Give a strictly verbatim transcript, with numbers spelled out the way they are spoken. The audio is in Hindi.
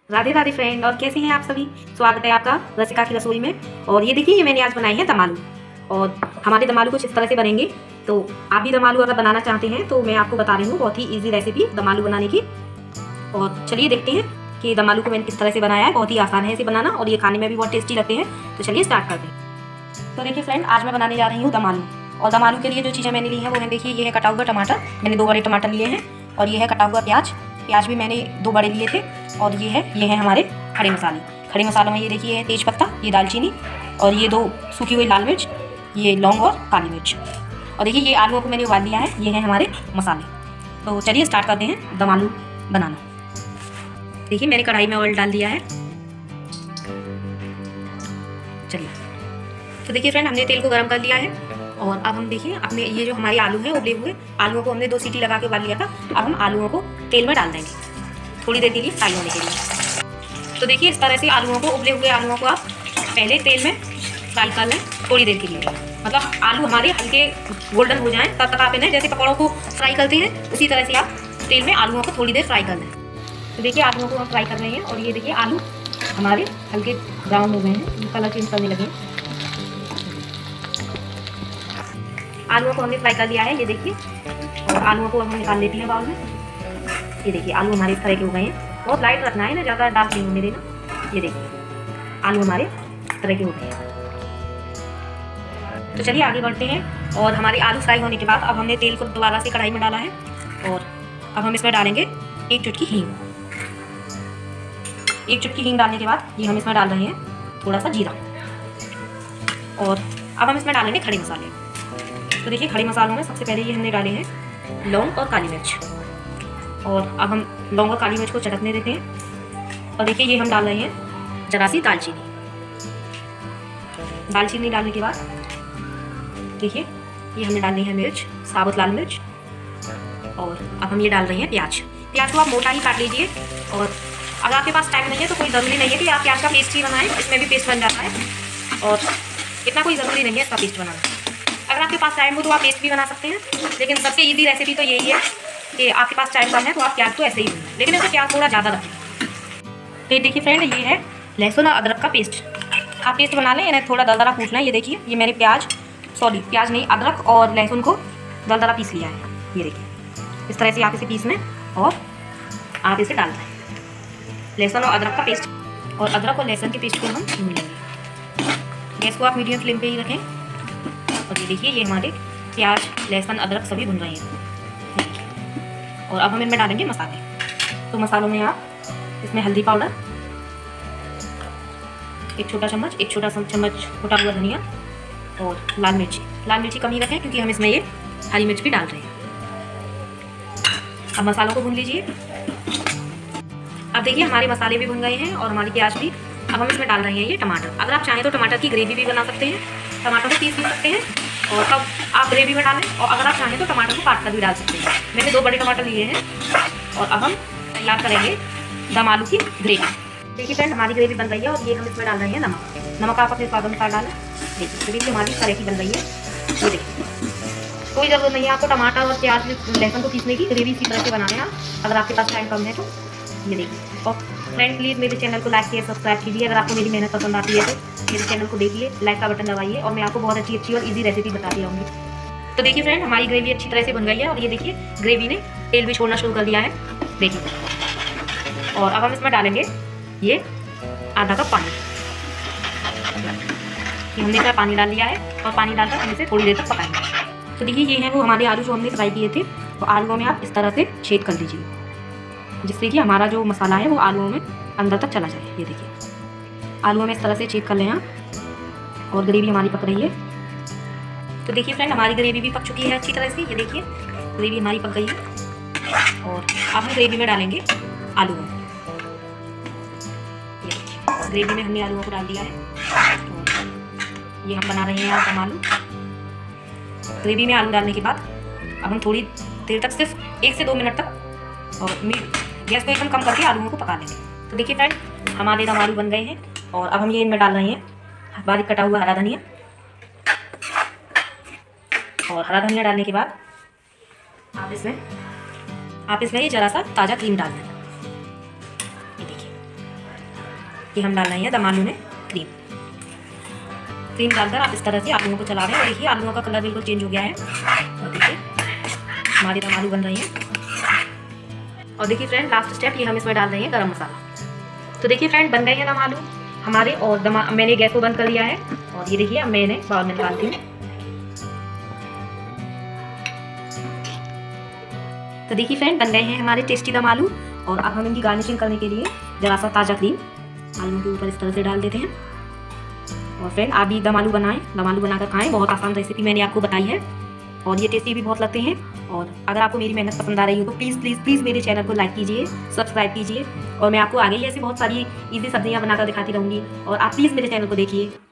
राधे राधे फ्रेंड, और कैसे हैं आप सभी। स्वागत है आपका रसिका की रसोई में। और ये देखिए, ये मैंने आज बनाई है दम आलू। और हमारे दम आलू कुछ इस तरह से बनेंगे। तो आप भी दम आलू अगर बनाना चाहते हैं तो मैं आपको बता रही हूँ बहुत ही इजी रेसिपी दम आलू बनाने की। और चलिए देखते हैं कि दम आलू को मैंने किस तरह से बनाया है। बहुत ही आसान है इसे बनाना और ये खाने में भी बहुत टेस्टी लगते हैं। तो चलिए स्टार्ट करते हैं। तो देखिए फ्रेंड, आज मैं बनाने जा रही हूँ दम आलू। और दम आलू के लिए जो चीज़ें मैंने ली हैं वो है, देखिए ये है कटा हुआ टमाटर, मैंने दो बड़े टमाटर लिए हैं। और ये है कटा हुआ प्याज, प्याज भी मैंने दो बड़े लिए थे। और ये है ये है हमारे खड़े मसाले। खड़े मसालों में ये देखिए है तेज पत्ता, ये दालचीनी, और ये दो सूखी हुई लाल मिर्च, ये लौंग और काली मिर्च। और देखिए ये आलूओं को मैंने उबाल लिया है। ये हैं हमारे मसाले। तो चलिए स्टार्ट करते हैं दम आलू बनाना। देखिए मैंने कढ़ाई में ऑयल डाल दिया है। चलिए, तो देखिए फ्रेंड, हमने तेल को गर्म कर लिया है। और अब हम देखिए अपने ये जो हमारे आलू हैं उबले हुए आलूओं को हमने दो सीटी लगा के उबाल लिया था। अब हम आलूओं को तेल में डाल देंगे थोड़ी देर के लिए फ्राई होने के लिए। तो देखिए इस तरह से आलूओं को, उबले हुए आलूओं को आप पहले तेल में फ्राई कर लें थोड़ी देर के लिए। मतलब आलू हमारे हल्के गोल्डन हो जाएं तब तक आप इन्हें, जैसे पकौड़ों को फ्राई करते हैं उसी तरह से आप तेल में आलूओं को थोड़ी देर फ्राई कर लें। तो देखिए आलूओं को हम फ्राई कर रहे हैं और ये देखिए आलू हमारे हल्के ब्राउन हो गए हैं, कलर चेंज करने लगे हैं। आलूओं को हमने फ्राई कर लिया है, ये देखिए। और आलूओं को हम निकाल लेते हैं बाउल में। ये देखिए आलू हमारे इस तरह के हो गए हैं। बहुत लाइट रखना है ना, ज़्यादा डार्क नहीं होने देना। ये देखिए आलू हमारे इस तरह के हो गए हैं। तो चलिए आगे बढ़ते हैं। और हमारे आलू फ्राई होने के बाद अब हमने तेल को दोबारा से कढ़ाई में डाला है। और अब हम इसमें डालेंगे एक चुटकी हींग। एक चुटकी हींग डालने के बाद ये हम इसमें डाल रहे हैं थोड़ा सा जीरा। और अब हम इसमें डालेंगे खड़े मसाले। तो देखिए खड़े मसालों में सबसे पहले ये हमने डाले हैं लौंग और काली मिर्च। और अब हम लौंग और काली मिर्च को चटकने देते हैं। और देखिए ये हम डाल रहे हैं जरा सी दालचीनी। दालचीनी डालने के बाद देखिए ये हमने डालनी है मिर्च, साबुत लाल मिर्च। और अब हम ये डाल रहे हैं प्याज। प्याज को आप मोटा ही काट लीजिए। और अगर आपके पास टाइम नहीं है तो कोई ज़रूरी नहीं है कि आप प्याज का पेस्ट ही बनाएं, इसमें भी पेस्ट बन जाता है। और इतना कोई ज़रूरी नहीं है इसका पेस्ट बनाना। अगर आपके पास टाइम हो तो आप पेस्ट भी बना सकते हैं, लेकिन सबसे इजी रेसिपी तो यही है कि आपके पास टाइम कम है तो आप प्याज को ऐसे ही बनाएं, लेकिन इसमें प्याज थोड़ा ज़्यादा रखें। तो ये देखिए फ्रेंड, ये है लहसुन और अदरक का पेस्ट। आप पेस्ट बना लें, इन्हें थोड़ा दरदरा कूटना है। ये देखिए ये मैंने प्याज सॉरी प्याज नहीं अदरक और लहसुन को दरदरा पीस लिया है। ये देखिए इस तरह से आप इसे पीस लें और आप इसे डाल दें लहसुन और अदरक का पेस्ट। और अदरक और लहसुन के पेस्ट को हम भून लेंगे। गैस को आप मीडियम फ्लेम पे ही रखें। और ये देखिए ये हमारे प्याज लहसुन अदरक सभी भुन रहे हैं। और अब हम इनमें डालेंगे मसाले। तो मसालों में आप इसमें हल्दी पाउडर एक छोटा चम्मच, एक छोटा चम्मच कुटा हुआ धनिया, और लाल मिर्ची। लाल मिर्ची कम ही रखें क्योंकि हम इसमें ये हरी मिर्च भी डाल रहे हैं। अब मसालों को भून लीजिए। अब देखिए हमारे मसाले भी भुन गए हैं और हमारी प्याज भी। अब हम इसमें डाल रहे हैं ये टमाटर। अगर आप चाहें तो टमाटर की ग्रेवी भी बना सकते हैं, टमाटर को पीस भी सकते हैं और तब आप ग्रेवी में डालें। और अगर आप चाहें तो टमाटर को काट कर भी डाल सकते हैं। मैंने दो बड़े टमाटर लिए हैं। और अब हम तैयार करेंगे दम आलू की ग्रेवी। देखिए फ्रेंड, हमारी ग्रेवी बन रही है और ये हम इसमें डाल रहे हैं नमक। नमक आप अपने स्वाद अनुसार डालें। देखिए ग्रेवी हमारी इस तरह की बन रही है। ये देखिए कोई ज़रूरत नहीं है आपको टमाटर और प्याज लहसुन को पीसने की, ग्रेवी इसी तरह से बना लेना अगर आपके पास टाइम कम है तो। ये देखिए। और फ्रेंड प्लीज़ मेरे चैनल को लाइक शेयर सब्सक्राइब कीजिए। अगर आपको मेरी मेहनत पसंद आती है तो मेरे चैनल को देखिए, लाइक का बटन दबाइए और मैं आपको बहुत अच्छी अच्छी और इजी रेसिपी बताती रहूँगी। तो देखिए फ्रेंड, हमारी ग्रेवी अच्छी तरह से बन गई है। और ये देखिए ग्रेवी ने तेल भी छोड़ना शुरू कर दिया है। देखिए। और अब हम इसमें डालेंगे ये आधा कप पानी। कि हमने इसमें पानी डाल लिया है और पानी डालकर हम इसे थोड़ी देर तक पकाएंगे। तो देखिए ये है वो हमारे आलू जो हमने फ्राई किए थे। तो आलूओं में आप इस तरह से छेद कर दीजिए जिससे कि हमारा जो मसाला है वो आलूओं में अंदर तक चला जाए। ये देखिए आलूओं में इस तरह से छेद कर लें आप। और ग्रेवी हमारी पक रही है। तो देखिए फ्रेंड, हमारी ग्रेवी भी पक चुकी है अच्छी तरह से। ये देखिए ग्रेवी हमारी पक गई है। और अब हम ग्रेवी में डालेंगे आलू। ये देखिए ग्रेवी में हमने आलूओं को डाल दिया है। ये हम बना रहे हैं यहाँ दम आलू। ग्रेवी में आलू डालने के बाद अब हम थोड़ी देर तक, सिर्फ एक से दो मिनट तक, और गैस को एकदम कम करके आलूओं को पका लेंगे। तो देखिए फ्रेंड, हमारे दम आलू बन गए हैं। और अब हम ये इनमें डाल रहे हैं बारीक कटा हुआ हरा धनिया। और हरा धनिया डालने के बाद आप इसमें आप इसमें ये जरा सा ताज़ा क्रीम डाल दें। ये देखिए कि हम डाल रहे हैं दम आलू में क्रीम। क्रीम डालकर आप इस तरह से आलूओं को चला रहे हैं और देखिए आलूओं का कलर बिल्कुल चेंज हो गया है। और देखिए हमारे दम आलू बन रहे हैं। और देखिए फ्रेंड लास्ट स्टेप, ये हम इसमें डाल रहे हैं गरम मसाला। तो देखिए फ्रेंड बन गए हैं दम आलू हमारे, और दम मैंने गैस को बंद कर दिया है। और ये देखिए अब मैंने बाउल में निकालती हूँ। तो देखिए फ्रेंड बन गए हैं हमारे टेस्टी दम आलू। और अब हम इनकी गार्निशिंग करने के लिए जरा सा ताज़ा क्रीम आलू के ऊपर इस तरह से डाल देते हैं। और फ्रेंड आप भी दम आलू बनाएं, दम आलू बनाकर खाएं। बहुत आसान रेसिपी मैंने आपको बताई है और ये टेस्टी भी बहुत लगते हैं। और अगर आपको मेरी मेहनत पसंद आ रही हो तो प्लीज़ प्लीज़ प्लीज़ मेरे चैनल को लाइक कीजिए, सब्सक्राइब कीजिए। और मैं आपको आगे ही ऐसी बहुत सारी इजी सब्जियां बनाकर दिखाती रहूँगी और आप प्लीज़ मेरे चैनल को देखिए।